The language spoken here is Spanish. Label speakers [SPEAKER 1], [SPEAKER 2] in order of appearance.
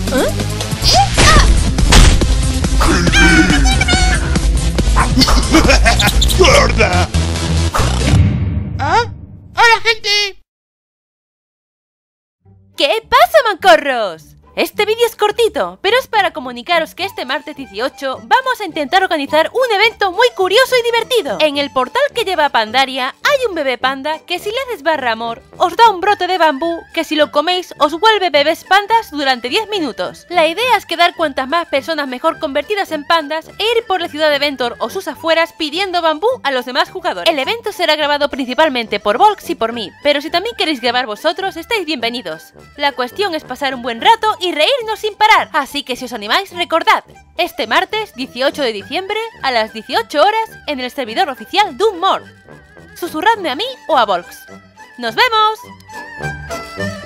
[SPEAKER 1] ¡Gorda! ¿Ah? ¡Hola, gente!
[SPEAKER 2] ¿Qué pasa, mancorros? Este vídeo es cortito, pero es para comunicaros que este martes 18 vamos a intentar organizar un evento muy curioso y divertido. En el portal que lleva a Pandaria hay un bebé panda que si le haces barra amor os da un brote de bambú que si lo coméis os vuelve bebés pandas durante 10 minutos. La idea es quedar cuantas más personas mejor convertidas en pandas e ir por la ciudad de Ventor o sus afueras pidiendo bambú a los demás jugadores. El evento será grabado principalmente por Volks y por mí, pero si también queréis grabar vosotros estáis bienvenidos. La cuestión es pasar un buen rato y reírnos sin parar, así que si os animáis, recordad, este martes 18 de diciembre a las 18 horas en el servidor oficial Doom More. Susurradme a mí o a Volks. ¡Nos vemos!